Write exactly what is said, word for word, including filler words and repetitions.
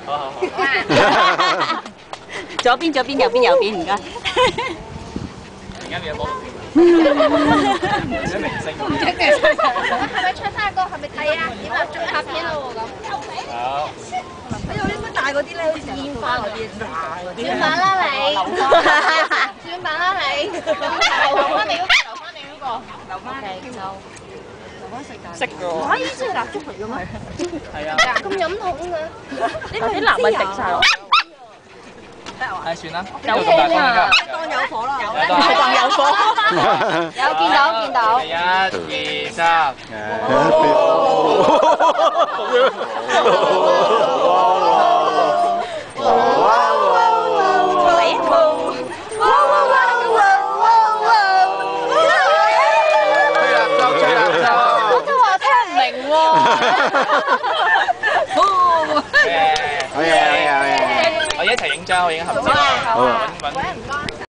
好好好。 左邊左邊右邊右邊，唔該。 而家變咗魔術師。變咗明星。 係咪唱生日歌？係咪係啊？點啊？仲拍片咯喎咁。 好。 哎呀，呢乜大嗰啲咧，好似煙花嗰啲，大嗰啲。 轉版啦你。轉版啦你。留翻你嗰個，留翻你嗰個。留翻你就。 識㗎喎。 哇！呢支係蠟燭嚟㗎咩？ 係啊。 咁飲筒嘅。 呢個啲蠟咪滴晒落。 唉，算啦。 有火啊！ 當有火啦， 係當有火。 有見到見到。 一、二、三。 我都話聽唔明喎。 好嘢好嘢好嘢！我哋一齊影張，我影合照。好。